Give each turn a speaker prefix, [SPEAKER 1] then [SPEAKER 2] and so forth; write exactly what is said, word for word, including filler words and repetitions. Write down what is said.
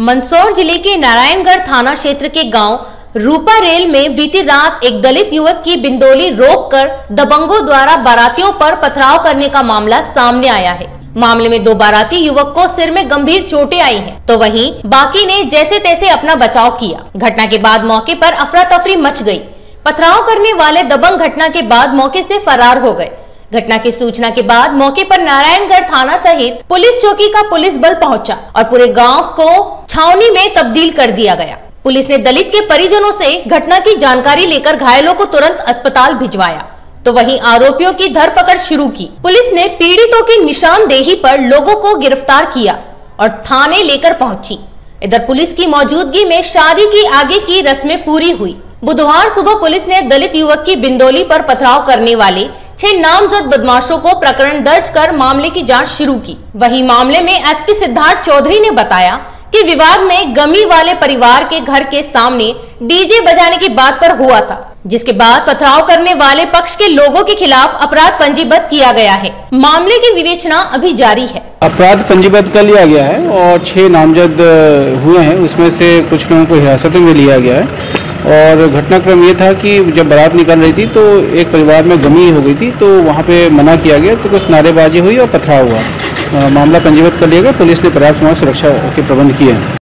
[SPEAKER 1] मंदसौर जिले के नारायणगढ़ थाना क्षेत्र के गांव रूपा रेल में बीती रात एक दलित युवक की बिंदोली रोककर दबंगों द्वारा बारातियों पर पथराव करने का मामला सामने आया है। मामले में दो बाराती युवक को सिर में गंभीर चोटें आई हैं, तो वहीं बाकी ने जैसे तैसे अपना बचाव किया। घटना के बाद मौके पर अफरा तफरी मच गई। पथराव करने वाले दबंग घटना के बाद मौके से फरार हो गए। घटना की सूचना के बाद मौके पर नारायणगढ़ थाना सहित पुलिस चौकी का पुलिस बल पहुंचा और पूरे गांव को छावनी में तब्दील कर दिया गया। पुलिस ने दलित के परिजनों से घटना की जानकारी लेकर घायलों को तुरंत अस्पताल भिजवाया, तो वहीं आरोपियों की धरपकड़ शुरू की। पुलिस ने पीड़ितों की निशानदेही पर लोगों को गिरफ्तार किया और थाने लेकर पहुंची। इधर पुलिस की मौजूदगी में शादी की आगे की रस्में पूरी हुई। बुधवार सुबह पुलिस ने दलित युवक की बिंदोली पर पथराव करने वाले छह नामजद बदमाशों को प्रकरण दर्ज कर मामले की जांच शुरू की। वहीं मामले में एसपी सिद्धार्थ चौधरी ने बताया कि विवाद में गमी वाले परिवार के घर के सामने डीजे बजाने की बात पर हुआ था, जिसके बाद पथराव करने वाले पक्ष के लोगों के खिलाफ अपराध पंजीबद्ध किया गया है। मामले की विवेचना अभी जारी है।
[SPEAKER 2] अपराध पंजीबद्ध कर लिया गया है और छह नामजद हुए हैं, उसमें से कुछ लोगों को हिरासत में लिया गया है। और घटनाक्रम ये था कि जब बारात निकल रही थी तो एक परिवार में गमी हो गई थी, तो वहाँ पे मना किया गया, तो कुछ नारेबाजी हुई और पथराव हुआ। मामला पंजीबद्ध कर लिया गया। पुलिस ने पर्याप्त सुरक्षा के प्रबंध किए हैं।